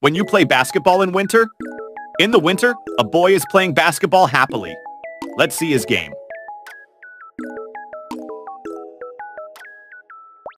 When you play basketball in winter? In the winter, a boy is playing basketball happily. Let's see his game.